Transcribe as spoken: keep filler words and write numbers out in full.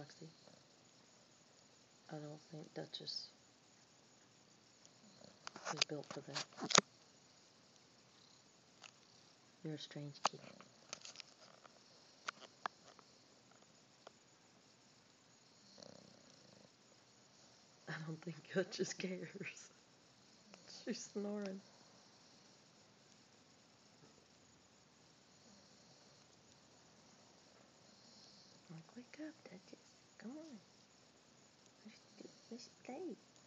Roxy. I don't think Duchess is built for that. You're a strange kid. I don't think Duchess cares. She's snoring. Like, wake up, Duchess. Come on. Let's, do, let's play.